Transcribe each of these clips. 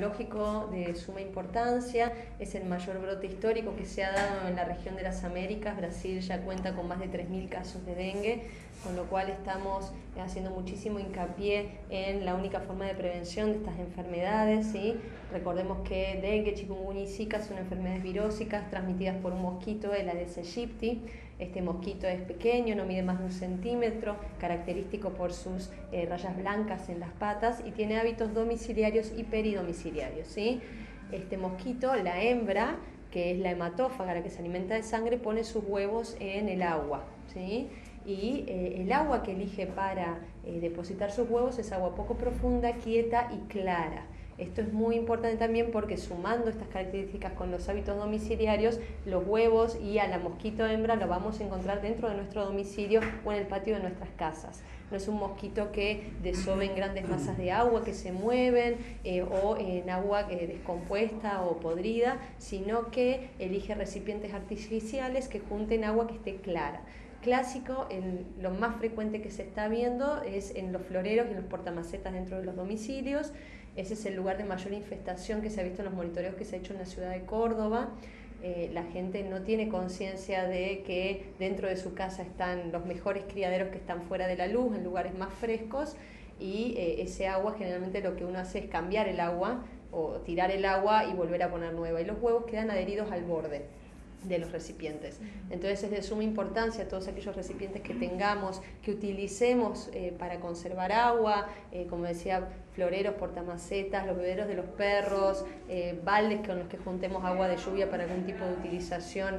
epidemiológico de suma importancia, es el mayor brote histórico que se ha dado en la región de las Américas. Brasil ya cuenta con más de 3.000 casos de dengue, con lo cual estamos haciendo muchísimo hincapié en la única forma de prevención de estas enfermedades, ¿sí? Recordemos que dengue, chikungunya y zika son enfermedades virósicas transmitidas por un mosquito, el Aedes aegypti. Este mosquito es pequeño, no mide más de 1 centímetro, característico por sus rayas blancas en las patas, y tiene hábitos domiciliarios y peridomiciliarios, ¿sí? Este mosquito, la hembra, que es la hematófaga, la que se alimenta de sangre, pone sus huevos en el agua, ¿sí? Y el agua que elige para depositar sus huevos es agua poco profunda, quieta y clara. Esto es muy importante también porque, sumando estas características con los hábitos domiciliarios, los huevos y a la mosquito hembra lo vamos a encontrar dentro de nuestro domicilio o en el patio de nuestras casas. No es un mosquito que desove en grandes masas de agua que se mueven o en agua descompuesta o podrida, sino que elige recipientes artificiales que junten agua que esté clara. Clásico, lo más frecuente que se está viendo es en los floreros y en los portamacetas dentro de los domicilios. Ese es el lugar de mayor infestación que se ha visto en los monitoreos que se ha hecho en la ciudad de Córdoba. La gente no tiene conciencia de que dentro de su casa están los mejores criaderos que están fuera de la luz, en lugares más frescos, y ese agua, generalmente lo que uno hace es cambiar el agua o tirar el agua y volver a poner nueva, y los huevos quedan adheridos al borde de los recipientes. Entonces es de suma importancia todos aquellos recipientes que tengamos, que utilicemos para conservar agua, como decía, floreros, portamacetas, los bebederos de los perros, baldes con los que juntemos agua de lluvia para algún tipo de utilización,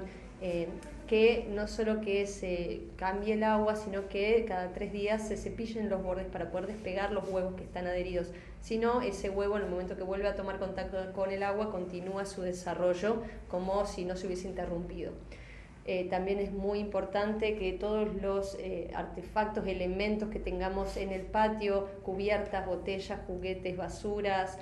que no solo que se cambie el agua, sino que cada 3 días se cepillen los bordes para poder despegar los huevos que están adheridos. Si no, ese huevo, en el momento que vuelve a tomar contacto con el agua, continúa su desarrollo como si no se hubiese interrumpido. También es muy importante que todos los artefactos, elementos que tengamos en el patio, cubiertas, botellas, juguetes, basuras,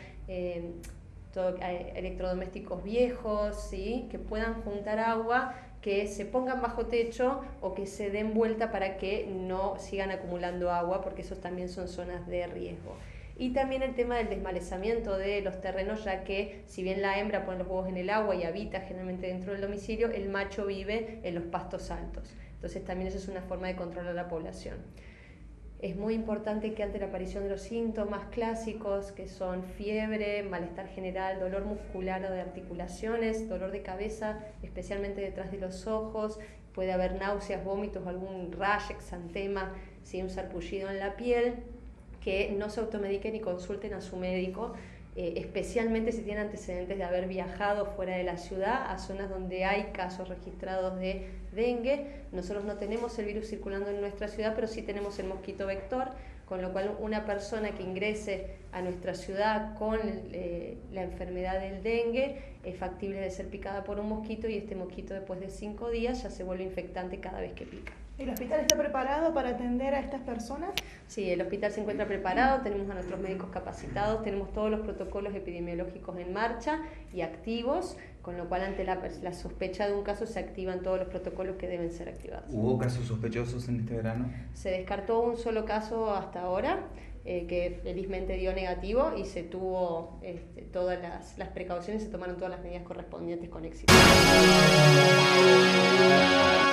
electrodomésticos viejos, ¿sí?, que puedan juntar agua, que se pongan bajo techo o que se den vuelta para que no sigan acumulando agua, porque esos también son zonas de riesgo. Y también el tema del desmalezamiento de los terrenos, ya que si bien la hembra pone los huevos en el agua y habita generalmente dentro del domicilio, el macho vive en los pastos altos. Entonces también eso es una forma de controlar la población. Es muy importante que ante la aparición de los síntomas clásicos, que son fiebre, malestar general, dolor muscular o de articulaciones, dolor de cabeza, especialmente detrás de los ojos, puede haber náuseas, vómitos, algún rash, exantema, ¿sí?, un sarpullido en la piel, que no se automediquen y consulten a su médico, especialmente si tienen antecedentes de haber viajado fuera de la ciudad a zonas donde hay casos registrados de dengue. Nosotros no tenemos el virus circulando en nuestra ciudad, pero sí tenemos el mosquito vector, con lo cual una persona que ingrese a nuestra ciudad con la enfermedad del dengue es factible de ser picada por un mosquito, y este mosquito después de 5 días ya se vuelve infectante cada vez que pica. ¿El hospital está preparado para atender a estas personas? Sí, el hospital se encuentra preparado, tenemos a nuestros médicos capacitados, tenemos todos los protocolos epidemiológicos en marcha y activos, con lo cual ante la sospecha de un caso se activan todos los protocolos que deben ser activados. ¿Hubo casos sospechosos en este verano? Se descartó un solo caso hasta ahora, que felizmente dio negativo, y se tuvo todas las precauciones, se tomaron todas las medidas correspondientes con éxito.